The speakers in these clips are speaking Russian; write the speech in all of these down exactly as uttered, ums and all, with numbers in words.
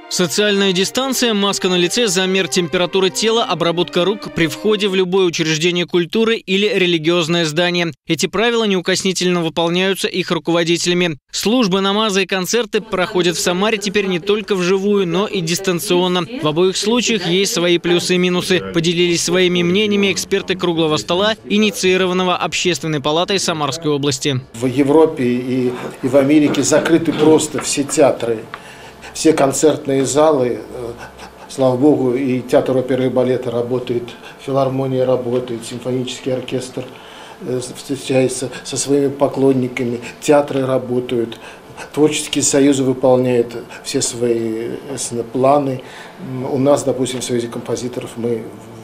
Социальная дистанция, маска на лице, замер температуры тела, обработка рук при входе в любое учреждение культуры или религиозное здание. Эти правила неукоснительно выполняются их руководителями. Службы намаза и концерты проходят в Самаре теперь не только вживую, но и дистанционно. В обоих случаях есть свои плюсы и минусы. Поделились своими мнениями эксперты круглого стола, инициированного Общественной палатой Самарской области. В Европе и, и в Америке закрыты просто все театры. Все концертные залы, слава богу, и театр оперы и балета работает, филармония работает, симфонический оркестр встречается со своими поклонниками, театры работают, творческие союзы выполняют все свои планы. У нас, допустим, в Союзе композиторов мы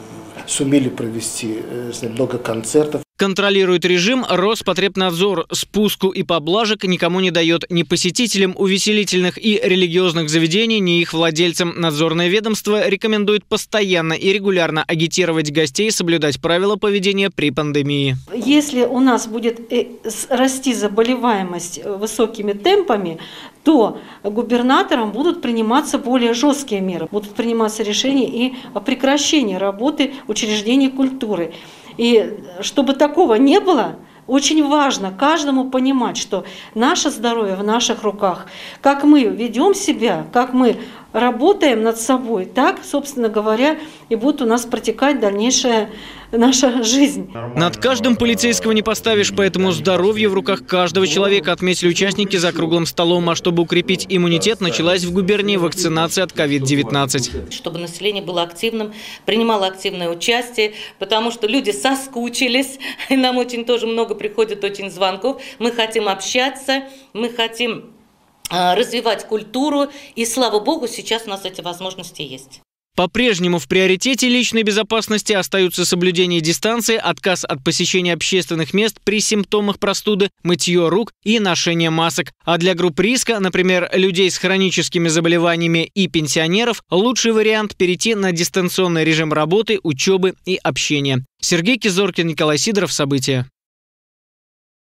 сумели провести много концертов. Контролирует режим Роспотребнадзор. Спуску и поблажек никому не дает ни посетителям увеселительных и религиозных заведений, ни их владельцам. Надзорное ведомство рекомендует постоянно и регулярно агитировать гостей соблюдать правила поведения при пандемии. Если у нас будет расти заболеваемость высокими темпами, то губернаторам будут приниматься более жесткие меры. Будут приниматься решения и о прекращении работы учреждений культуры. И чтобы такого не было, очень важно каждому понимать, что наше здоровье в наших руках. Как мы ведем себя, как мы работаем над собой, так, собственно говоря, и будет у нас протекать дальнейшая наша жизнь. Над каждым полицейского не поставишь, поэтому здоровье в руках каждого человека, отметили участники за круглым столом. А чтобы укрепить иммунитет, началась в губернии вакцинация от ковид девятнадцать. Чтобы население было активным, принимало активное участие, потому что люди соскучились, и нам очень тоже много приходит очень звонков. Мы хотим общаться, мы хотим развивать культуру, и, слава богу, сейчас у нас эти возможности есть. По-прежнему в приоритете личной безопасности остаются соблюдение дистанции, отказ от посещения общественных мест при симптомах простуды, мытье рук и ношение масок. А для групп риска, например, людей с хроническими заболеваниями и пенсионеров, лучший вариант – перейти на дистанционный режим работы, учебы и общения. Сергей Кизоркин, Николай Сидоров. События.